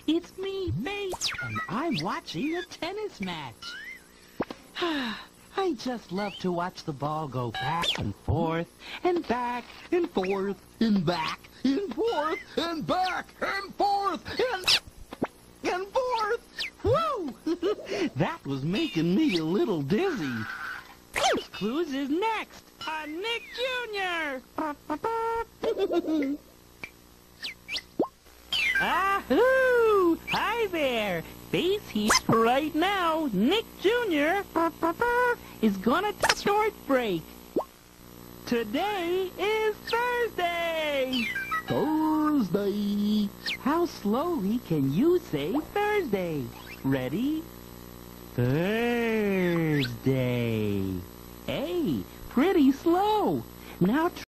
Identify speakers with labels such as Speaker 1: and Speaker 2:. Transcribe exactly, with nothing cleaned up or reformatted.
Speaker 1: It's me, Bates, and I'm watching a tennis match. I just love to watch the ball go back and forth, and back and forth, and back and forth, and back and forth, and, and forth. Woo! That was making me a little dizzy. Clues is next on Nick Junior Ahoo! Hi there! Face here. Right now, Nick Junior is gonna take a short break. Today is Thursday! Thursday! How slowly can you say Thursday? Ready? Thursday. Hey, pretty slow. Now